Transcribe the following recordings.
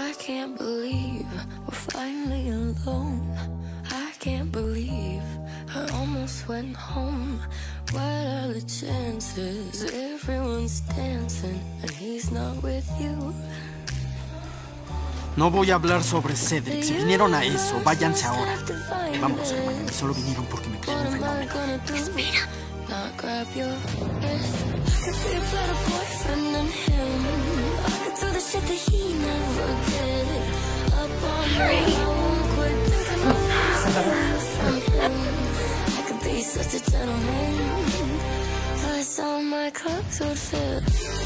I can't believe we're finally alone. I can't believe I almost went home. What are the chances? Everyone's dancing and he's not with you. No voy a hablar sobre Cedric. Si vinieron a eso, váyanse ahora. Vámonos, Hermione. Solo vinieron porque me creen un fenómeno. Espera. Not grab your wrist. I could be a better boyfriend than him. I could do the shit that he never did. Up on me, I won't quit thinking I'm gonna steal from him. I could be such a gentleman. Plus all my clothes would fit.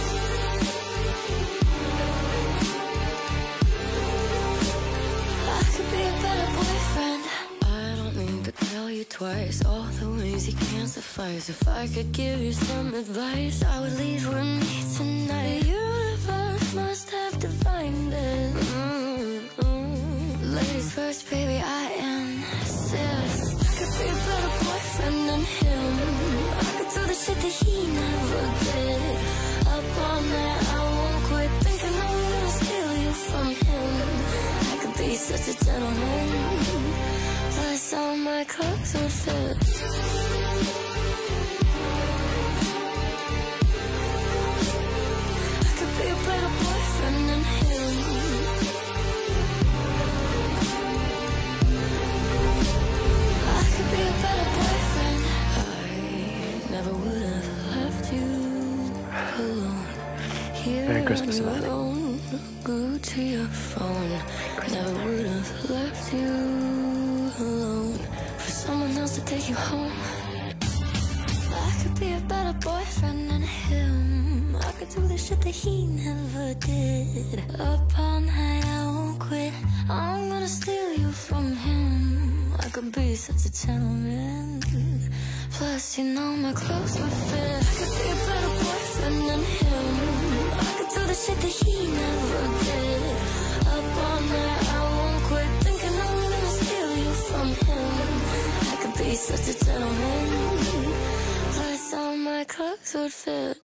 I could be a better boyfriend. I don't need to tell you twice all the ways you can't suffice. If I could give you some advice, I would leave with me tonight. The universe must have divined it. Ladies first, baby, I insist. I could be a better boyfriend than him. I could do the shit that he never did. Up all night, I won't quit thinking I'm gonna steal you from him. I could be such a gentleman. Plus all my clothes would fit. I could be a better boyfriend than him. I could be a better boyfriend. I never would have left you alone. Here Merry Christmas, on your Amanda. own, glued to your phone. Never would have left you alone for someone else to take you home. I could be a better boyfriend than him. I could do the shit that he never did. Up all night, I won't quit. I'm gonna steal you from him. I could be such a gentleman. Plus, you know my clothes would fit. I could be a better boyfriend than him. I could do the shit that he never did. Up all night, I won't quit thinking I'm gonna steal you from him. I could be such a gentleman. Plus all my clothes would fit.